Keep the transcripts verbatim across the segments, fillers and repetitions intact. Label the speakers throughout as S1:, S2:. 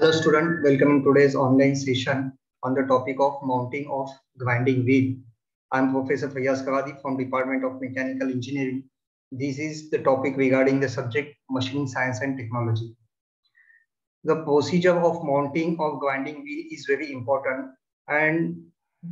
S1: Hello student, welcome in today's online session on the topic of mounting of grinding wheel. I am Professor Fayaz Kawadi from Department of Mechanical Engineering. This is the topic regarding the subject machining science and technology. The procedure of mounting of grinding wheel is very important, and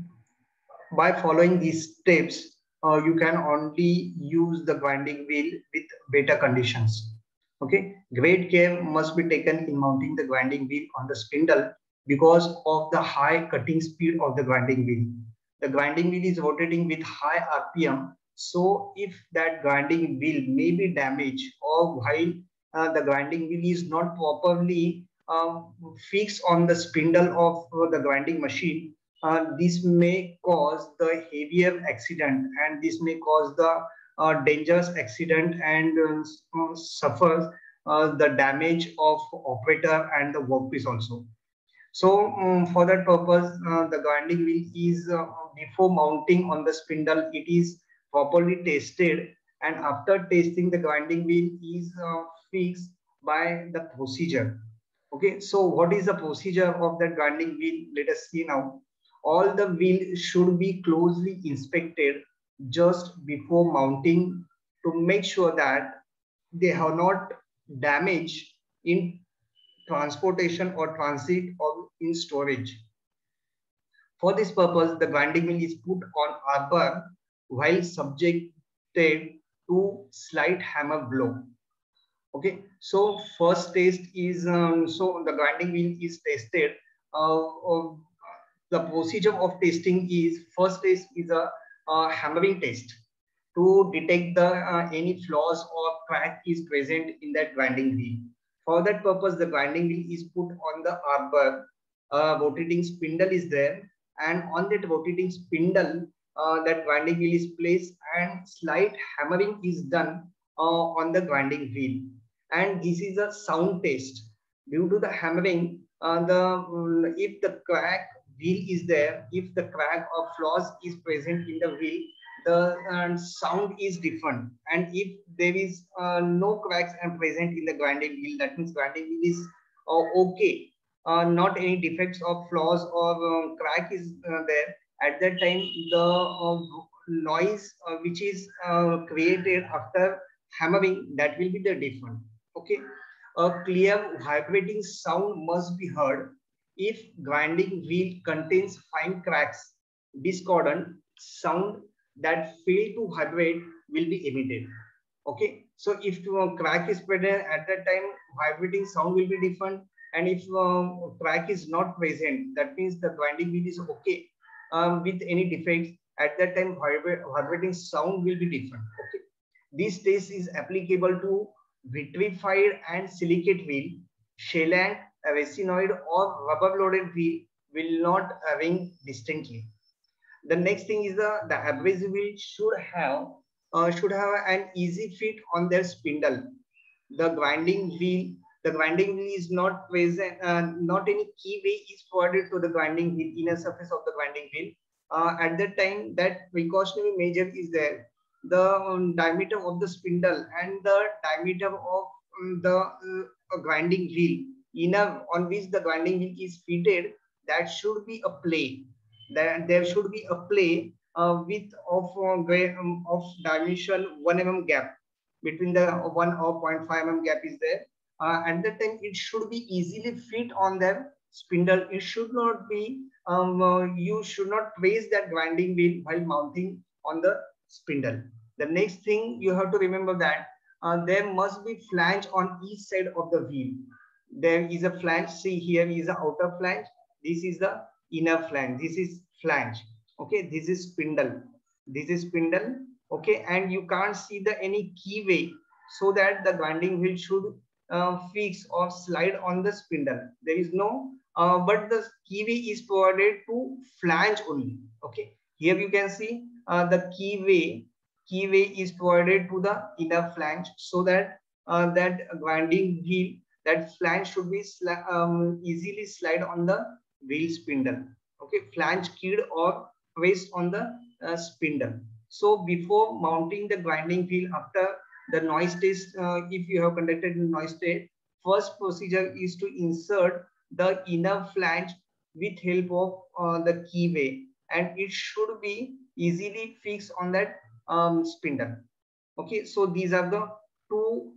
S1: by following these steps, uh, you can only use the grinding wheel with better conditions. Okay, great care must be taken in mounting the grinding wheel on the spindle because of the high cutting speed of the grinding wheel. The grinding wheel is rotating with high R P M, so if that grinding wheel may be damaged or while uh, the grinding wheel is not properly uh, fixed on the spindle of uh, the grinding machine, uh, this may cause the heavier accident, and this may cause the uh, dangerous accident and uh, suffers uh, the damage of operator and the workpiece also. So um, for that purpose, uh, the grinding wheel is uh, before mounting on the spindle, it is properly tested, and after testing, the grinding wheel is uh, fixed by the procedure. Okay, so what is the procedure of that grinding wheel? Let us see now. All the wheel should be closely inspected just before mounting to make sure that they have not damaged in transportation or transit or in storage. For this purpose, the grinding wheel is put on arbor while subjected to slight hammer blow. Okay, so first test is um, so the grinding wheel is tested. Uh, uh, the procedure of testing is first test is a, a hammering test to detect the uh, any flaws or crack is present in that grinding wheel. For that purpose, the grinding wheel is put on the arbor. A rotating spindle is there, and on that rotating spindle, uh, that grinding wheel is placed, and slight hammering is done uh, on the grinding wheel. And this is a sound test. Due to the hammering, uh, the um, if the crack wheel is there, if the crack or flaws is present in the wheel, the uh, sound is different. And if there is uh, no cracks and present in the grinding wheel, that means grinding wheel is uh, okay, uh, not any defects or flaws or uh, crack is uh, there. At that time, the uh, noise uh, which is uh, created after hammering, that will be the different. Okay, a clear vibrating sound must be heard. If grinding wheel contains fine cracks, discordant sound that fail to vibrate will be emitted. Okay, so if uh, crack is present at that time, vibrating sound will be different, and if uh, crack is not present, that means the grinding wheel is okay um, with any defects. At that time, vibra vibrating sound will be different. Okay, this test is applicable to vitrified and silicate wheel. Shellac, resinoid, or rubber loaded wheel will not ring distinctly. The next thing is the the abrasive wheel should have uh, should have an easy fit on their spindle. The grinding wheel the grinding wheel is not present, uh, not any keyway is provided to the grinding wheel, inner surface of the grinding wheel. Uh, at that time, that precautionary measure is there. The um, diameter of the spindle and the diameter of um, the uh, grinding wheel, inner on which the grinding wheel is fitted, that should be a play. There, there should be a play uh, width of uh, um, of dimension one millimeter gap between the one or zero point five millimeter gap is there. Uh, at that time, it should be easily fit on the spindle. It should not be um, uh, you should not place that grinding wheel while mounting on the spindle. The next thing you have to remember that uh, there must be flange on each side of the wheel. There is a flange. See, here is the outer flange. This is the inner flange. This is flange. Okay, this is spindle. This is spindle. Okay, and you can't see the any keyway so that the grinding wheel should uh, fix or slide on the spindle. There is no, uh, but the keyway is provided to flange only. Okay, here you can see uh, the keyway. Keyway is provided to the inner flange so that uh, that grinding wheel, that flange should be um, easily slide on the wheel spindle. Okay, flange keyed or placed on the uh, spindle. So before mounting the grinding wheel, after the noise test, uh, if you have conducted the noise test, first procedure is to insert the inner flange with help of uh, the keyway, and it should be easily fixed on that um, spindle. Okay, so these are the two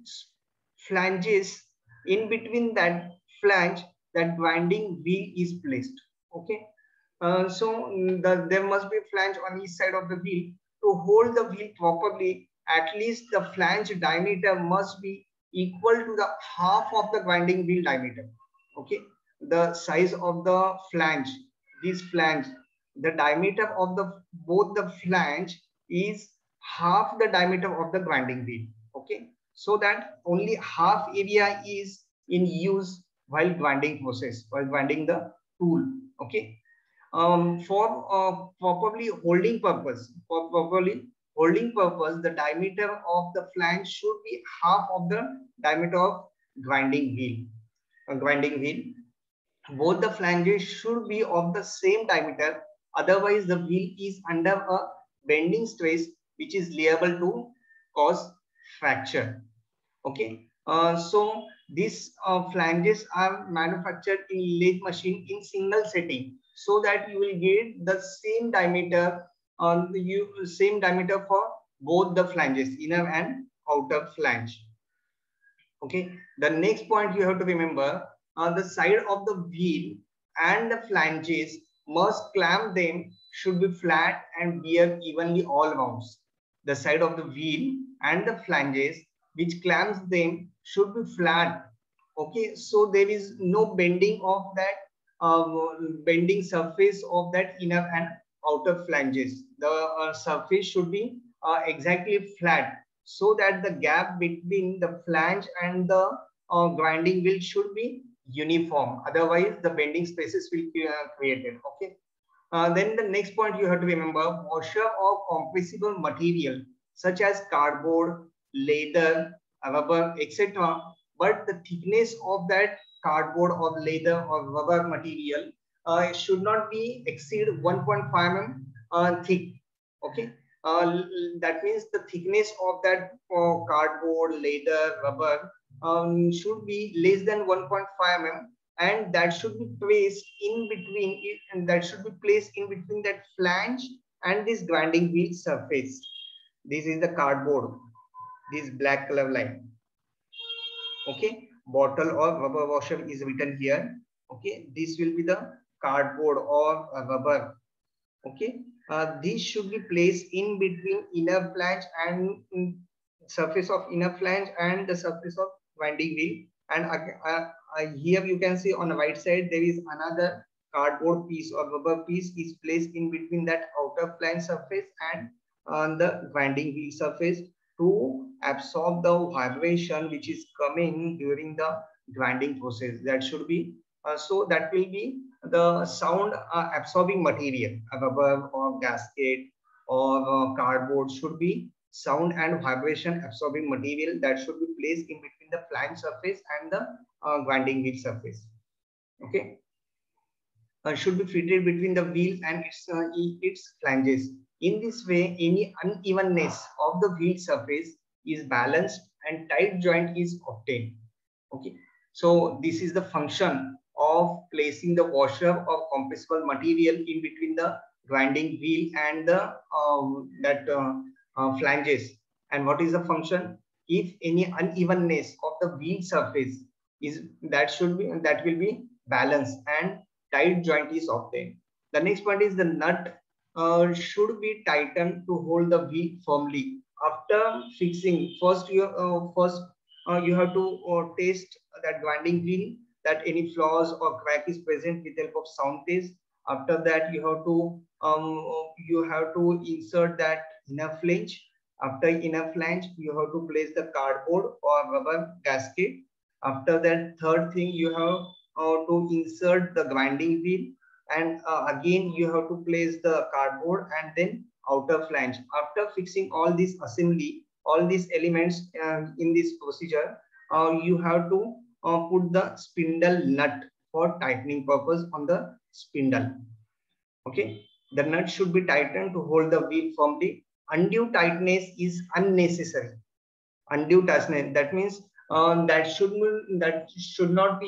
S1: flanges. In between that flange, that grinding wheel is placed. Okay, uh, so the, there must be a flange on each side of the wheel. To hold the wheel properly, at least the flange diameter must be equal to the half of the grinding wheel diameter. Okay, the size of the flange, this flange, the diameter of the both the flange is half the diameter of the grinding wheel. Okay, so that only half area is in use while grinding process, while grinding the tool. Okay, um, for uh, properly holding purpose, for properly holding purpose, the diameter of the flange should be half of the diameter of grinding wheel. A grinding wheel. Both the flanges should be of the same diameter. Otherwise, the wheel is under a bending stress, which is liable to cause fracture. Okay, uh, so these uh, flanges are manufactured in lathe machine in single setting, so that you will get the same diameter on the you same diameter for both the flanges, inner and outer flange. Okay, the next point you have to remember, uh, the side of the wheel and the flanges must clamp them should be flat and bear evenly all rounds. The side of the wheel and the flanges which clamps them should be flat. Okay, so there is no bending of that uh, bending surface of that inner and outer flanges. The uh, surface should be uh, exactly flat, so that the gap between the flange and the uh, grinding wheel should be uniform. Otherwise, the bending spaces will be uh, created. Okay. Uh, then the next point you have to remember, washer of compressible material such as cardboard, leather, rubber, et cetera. But the thickness of that cardboard or leather or rubber material uh, should not be exceed one point five millimeters uh, thick. Okay, uh, that means the thickness of that uh, cardboard, leather, rubber um, should be less than one point five millimeters, and that should be placed in between it, and that should be placed in between that flange and this grinding wheel surface. This is the cardboard, this black color line. Okay, bottle or rubber washer is written here. Okay, this will be the cardboard or rubber. Okay, uh, this should be placed in between inner flange and mm, surface of inner flange and the surface of grinding wheel. And uh, uh, uh, here you can see on the right side there is another cardboard piece or rubber piece is placed in between that outer flange surface and on the grinding wheel surface to absorb the vibration which is coming during the grinding process. That should be uh, so that will be the sound uh, absorbing material, a rubber or gasket or uh, cardboard should be sound and vibration absorbing material that should be placed in between the flange surface and the uh, grinding wheel surface. Okay, uh, should be fitted between the wheel and its uh, its flanges. In this way, any unevenness of the wheel surface is balanced and tight joint is obtained. Okay, so this is the function of placing the washer of compressible material in between the grinding wheel and the um, that uh, uh, flanges. And what is the function? If any unevenness of the wheel surface is that should be that will be balanced and tight joint is obtained. The next point is the nut uh, should be tightened to hold the wheel firmly. After fixing, first you uh, first uh, you have to uh, test that grinding wheel, that any flaws or crack is present with help of sound test. After that, you have to um, you have to insert that inner flange. After inner flange, you have to place the cardboard or rubber gasket. After that, third thing you have uh, to insert the grinding wheel, and uh, again you have to place the cardboard and then outer flange. After fixing all this assembly, all these elements uh, in this procedure, uh, you have to uh, put the spindle nut for tightening purpose on the spindle. Okay, the nut should be tightened to hold the wheel firmly. Undue tightness is unnecessary. Undue tightness, that means um, that should that should not be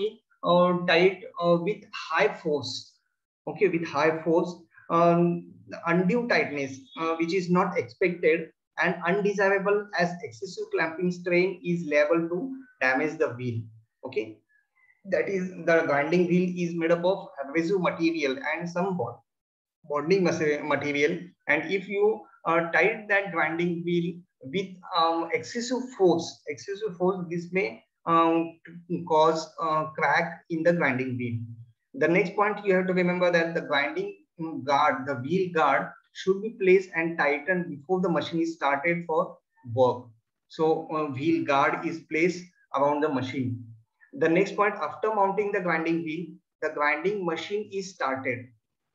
S1: uh, tight uh, with high force. Okay, with high force, um, undue tightness, uh, which is not expected and undesirable, as excessive clamping strain is liable to damage the wheel. Okay, that is, the grinding wheel is made up of abrasive material and some bonding material, and if you uh, tight that grinding wheel with um, excessive force, excessive force, this may um, cause uh, crack in the grinding wheel. The next point you have to remember that the grinding guard, the wheel guard, should be placed and tightened before the machine is started for work. So uh, wheel guard is placed around the machine. The next point, after mounting the grinding wheel, the grinding machine is started,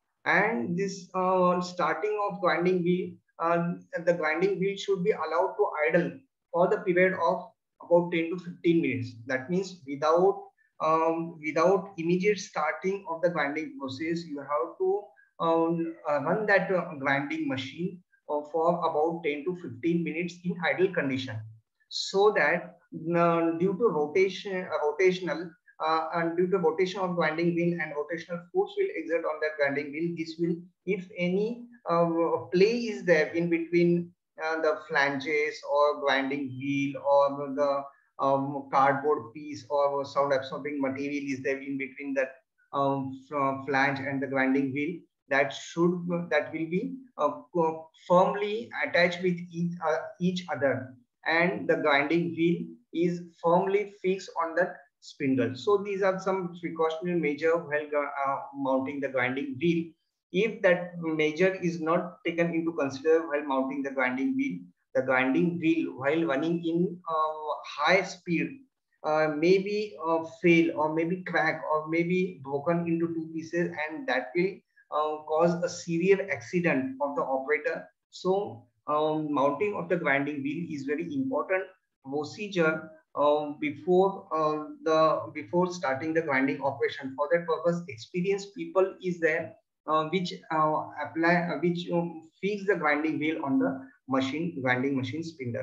S1: and this uh, starting of grinding wheel, uh, the grinding wheel should be allowed to idle for the period of about ten to fifteen minutes. That means without um, without immediate starting of the grinding process, you have to um, uh, run that uh, grinding machine uh, for about ten to fifteen minutes in idle condition, so that uh, due to rotation uh, rotational uh, and due to rotation of grinding wheel and rotational force will exert on that grinding wheel, this will, if any uh, play is there in between uh, the flanges or grinding wheel or the um, cardboard piece or sound absorbing material is there in between that um, flange and the grinding wheel, that should that will be uh, firmly attached with each, uh, each other, and the grinding wheel is firmly fixed on the spindle. So these are some precautionary measure while uh, mounting the grinding wheel. If that measure is not taken into consider while mounting the grinding wheel, the grinding wheel while running in uh, high speed uh, maybe uh, fail or maybe crack or maybe broken into two pieces, and that will uh, cause a severe accident of the operator. So um, mounting of the grinding wheel is very important procedure um, before uh, the before starting the grinding operation. For that purpose, experienced people is there uh, which uh, apply uh, which um, fix the grinding wheel on the machine grinding machine spindle.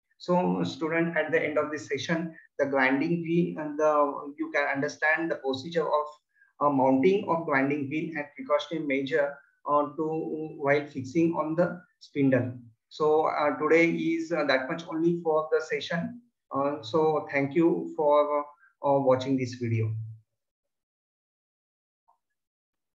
S1: So student, at the end of this session, the grinding wheel and the you can understand the procedure of uh, mounting of grinding wheel and precautionary measure uh, to while fixing on the spindle. So uh, today is uh, that much only for the session. Uh, so thank you for uh, watching this video.